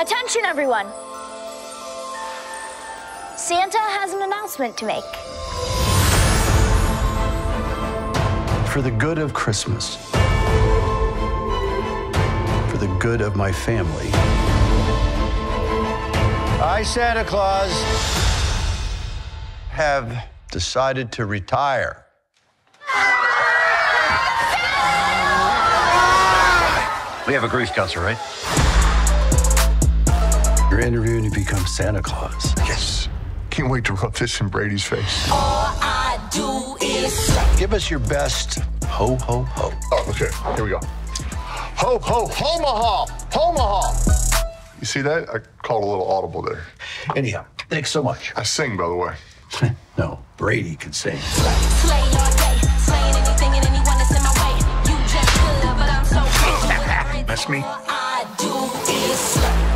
Attention, everyone. Santa has an announcement to make. For the good of Christmas, for the good of my family, I, Santa Claus, have decided to retire. We have a grief counselor, right? You're interviewing to become Santa Claus. Yes. Can't wait to rub this in Brady's face. All I do is Give us your best ho, ho, ho. Oh, okay. Here we go. Ho, ho, homaha! Homaha! You see that? I called a little audible there. Anyhow, thanks so much. I sing, by the way. No, Brady can sing. slay all day, slaying anything and anyone that's in my way. You just good, but I'm so good. That's me. All I do is slay.